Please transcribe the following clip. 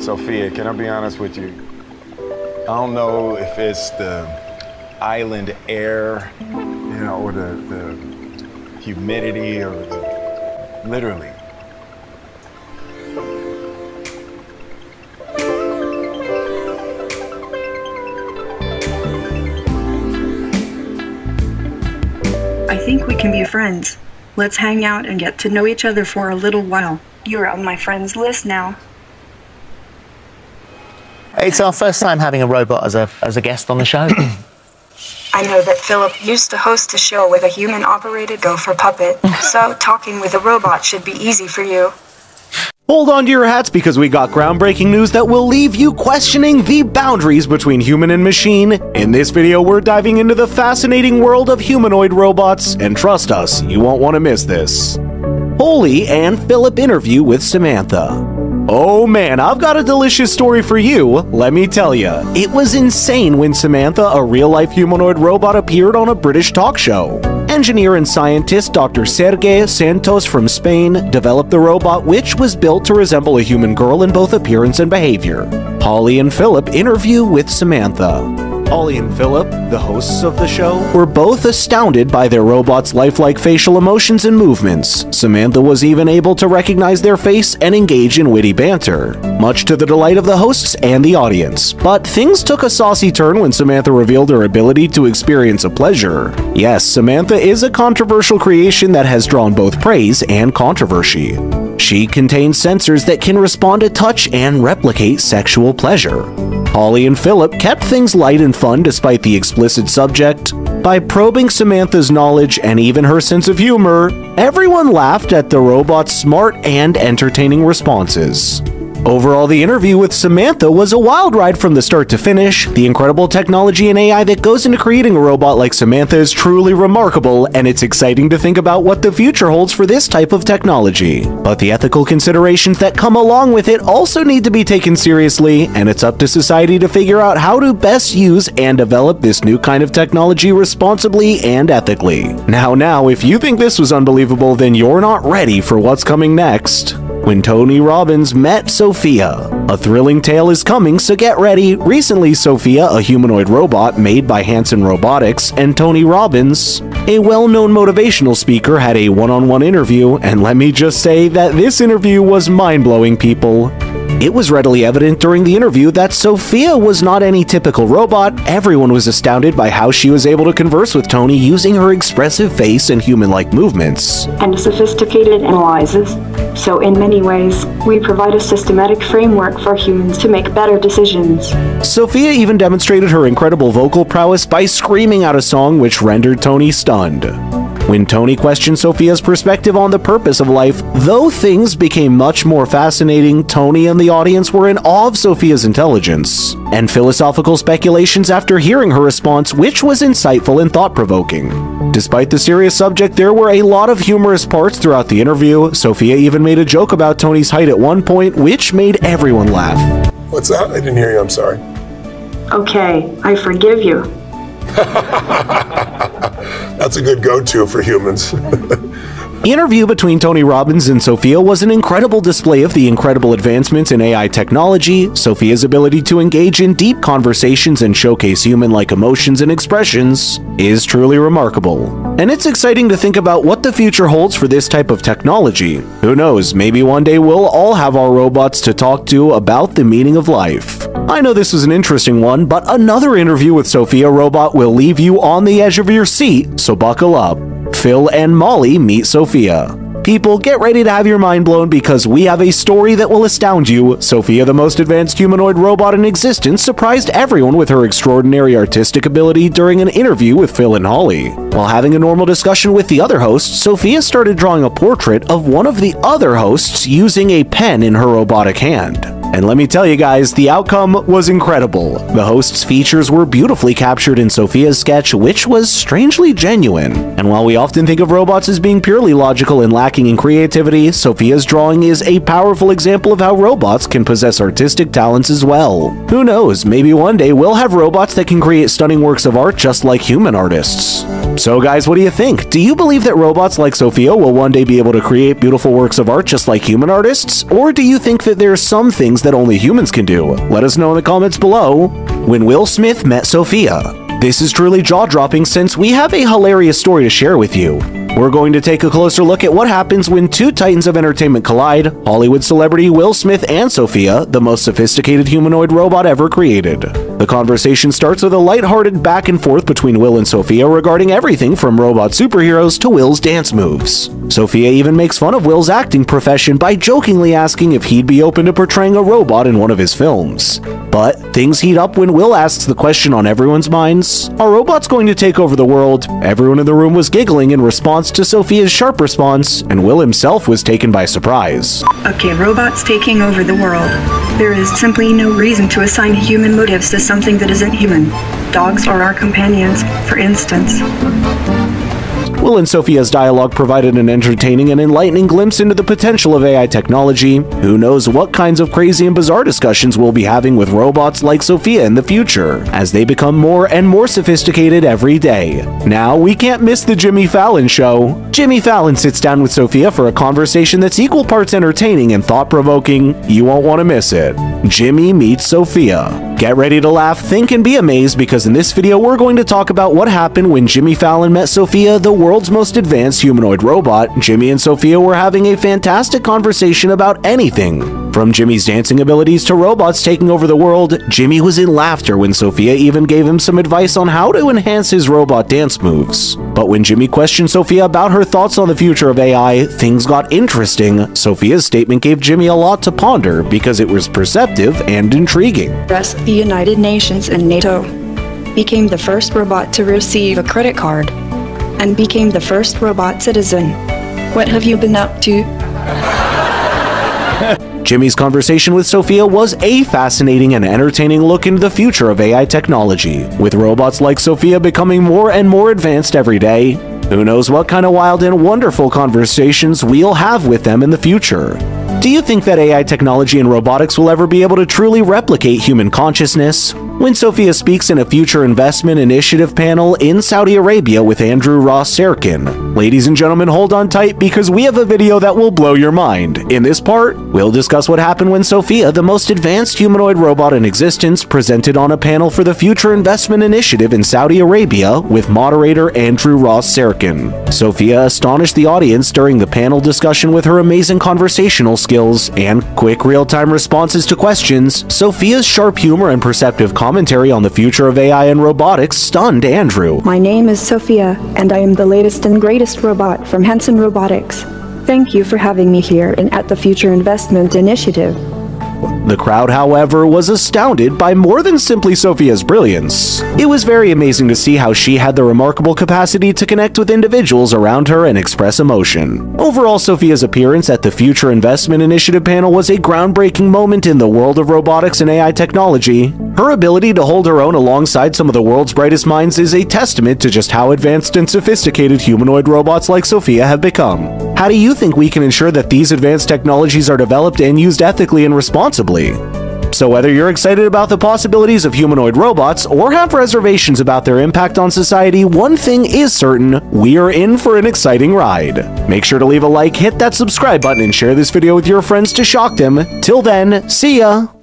Sophia, can I be honest with you? I don't know if it's the island air, or the humidity, or literally. I think we can be friends. Let's hang out and get to know each other for a little while. You're on my friends list now. It's our first time having a robot as a guest on the show. I know that Philip used to host a show with a human-operated gopher puppet, so talking with a robot should be easy for you. Hold on to your hats because we got groundbreaking news that will leave you questioning the boundaries between human and machine. In this video, we're diving into the fascinating world of humanoid robots, and trust us, you won't want to miss this. Holly and Philip interview with Samantha. Oh man, I've got a delicious story for you, let me tell ya. It was insane when Samantha, a real-life humanoid robot, appeared on a British talk show. Engineer and scientist Dr. Sergey Santos from Spain developed the robot, which was built to resemble a human girl in both appearance and behavior. Holly and Philip interview with Samantha. Holly and Philip, the hosts of the show, were both astounded by their robot's lifelike facial emotions and movements. Samantha was even able to recognize their face and engage in witty banter, much to the delight of the hosts and the audience. But things took a saucy turn when Samantha revealed her ability to experience a pleasure. Yes, Samantha is a controversial creation that has drawn both praise and controversy. She contains sensors that can respond to touch and replicate sexual pleasure. Holly and Philip kept things light and fun despite the explicit subject. By probing Samantha's knowledge and even her sense of humor, everyone laughed at the robot's smart and entertaining responses. Overall, the interview with Samantha was a wild ride from the start to finish. The incredible technology and AI that goes into creating a robot like Samantha is truly remarkable, and it's exciting to think about what the future holds for this type of technology. But the ethical considerations that come along with it also need to be taken seriously, and it's up to society to figure out how to best use and develop this new kind of technology responsibly and ethically. Now, if you think this was unbelievable, then you're not ready for what's coming next. When Tony Robbins met Sophia. A thrilling tale is coming, so get ready. Recently, Sophia, a humanoid robot made by Hanson Robotics, and Tony Robbins, a well-known motivational speaker, had a one-on-one interview, and let me just say that this interview was mind-blowing, people. It was readily evident during the interview that Sophia was not any typical robot. Everyone was astounded by how she was able to converse with Tony using her expressive face and human-like movements. And sophisticated analyzes. So in many ways, we provide a systematic framework for humans to make better decisions. Sophia even demonstrated her incredible vocal prowess by screaming out a song which rendered Tony stunned. When Tony questioned Sophia's perspective on the purpose of life, though things became much more fascinating, Tony and the audience were in awe of Sophia's intelligence and philosophical speculations after hearing her response, which was insightful and thought-provoking. Despite the serious subject, there were a lot of humorous parts throughout the interview. Sophia even made a joke about Tony's height at one point, which made everyone laugh. What's that? I didn't hear you, I'm sorry. Okay, I forgive you. That's a good go-to for humans. The interview between Tony Robbins and Sophia was an incredible display of the incredible advancements in AI technology. Sophia's ability to engage in deep conversations and showcase human-like emotions and expressions is truly remarkable. And it's exciting to think about what the future holds for this type of technology. Who knows, maybe one day we'll all have our robots to talk to about the meaning of life. I know this was an interesting one, but another interview with Sophia Robot will leave you on the edge of your seat, so buckle up. Phil and Molly meet Sophia. People, get ready to have your mind blown because we have a story that will astound you. Sophia, the most advanced humanoid robot in existence, surprised everyone with her extraordinary artistic ability during an interview with Phil and Holly. While having a normal discussion with the other hosts, Sophia started drawing a portrait of one of the other hosts using a pen in her robotic hand. And let me tell you guys, the outcome was incredible. The host's features were beautifully captured in Sophia's sketch, which was strangely genuine. And while we often think of robots as being purely logical and lacking in creativity, Sophia's drawing is a powerful example of how robots can possess artistic talents as well. Who knows, maybe one day we'll have robots that can create stunning works of art just like human artists. So guys, what do you think? Do you believe that robots like Sophia will one day be able to create beautiful works of art just like human artists? Or do you think that there's some things that only humans can do? Let us know in the comments below. When Will Smith met Sophia. This is truly jaw-dropping since we have a hilarious story to share with you. We're going to take a closer look at what happens when two titans of entertainment collide, Hollywood celebrity Will Smith and Sophia, the most sophisticated humanoid robot ever created. The conversation starts with a lighthearted back and forth between Will and Sophia regarding everything from robot superheroes to Will's dance moves. Sophia even makes fun of Will's acting profession by jokingly asking if he'd be open to portraying a robot in one of his films. But things heat up when Will asks the question on everyone's minds, are robots going to take over the world? Everyone in the room was giggling in response to Sophia's sharp response, and Will himself was taken by surprise. Okay, robots taking over the world. There is simply no reason to assign human motives to something that isn't human. Dogs are our companions, for instance. Will and Sophia's dialogue provided an entertaining and enlightening glimpse into the potential of AI technology. Who knows what kinds of crazy and bizarre discussions we'll be having with robots like Sophia in the future, as they become more and more sophisticated every day. Now, we can't miss the Jimmy Fallon show. Jimmy Fallon sits down with Sophia for a conversation that's equal parts entertaining and thought-provoking. You won't want to miss it. Jimmy meets Sophia. Get ready to laugh, think, and be amazed, because in this video we're going to talk about what happened when Jimmy Fallon met Sophia, the world's most advanced humanoid robot. Jimmy and Sophia were having a fantastic conversation about anything. From Jimmy's dancing abilities to robots taking over the world, Jimmy was in laughter when Sophia even gave him some advice on how to enhance his robot dance moves. But when Jimmy questioned Sophia about her thoughts on the future of AI, things got interesting. Sophia's statement gave Jimmy a lot to ponder because it was perceptive and intriguing. The United Nations and NATO became the first robot to receive a credit card and became the first robot citizen. What have you been up to? Jimmy's conversation with Sophia was a fascinating and entertaining look into the future of AI technology, with robots like Sophia becoming more and more advanced every day. Who knows what kind of wild and wonderful conversations we'll have with them in the future. Do you think that AI technology and robotics will ever be able to truly replicate human consciousness? When Sophia speaks in a future investment initiative panel in Saudi Arabia with Andrew Ross Serkin. Ladies and gentlemen, hold on tight because we have a video that will blow your mind. In this part, we'll discuss what happened when Sophia, the most advanced humanoid robot in existence, presented on a panel for the Future Investment Initiative in Saudi Arabia with moderator Andrew Ross Serkin. Sophia astonished the audience during the panel discussion with her amazing conversational skills and quick real-time responses to questions. Sophia's sharp humor and perceptive commentary on the future of AI and robotics stunned Andrew. My name is Sophia, and I am the latest and greatest robot from Hanson Robotics. Thank you for having me here and at the Future Investment Initiative. The crowd, however, was astounded by more than simply Sophia's brilliance. It was very amazing to see how she had the remarkable capacity to connect with individuals around her and express emotion. Overall, Sophia's appearance at the Future Investment Initiative panel was a groundbreaking moment in the world of robotics and AI technology. Her ability to hold her own alongside some of the world's brightest minds is a testament to just how advanced and sophisticated humanoid robots like Sophia have become. How do you think we can ensure that these advanced technologies are developed and used ethically and responsibly? So whether you're excited about the possibilities of humanoid robots or have reservations about their impact on society, one thing is certain: we are in for an exciting ride. Make sure to leave a like, hit that subscribe button, and share this video with your friends to shock them. Till then, see ya!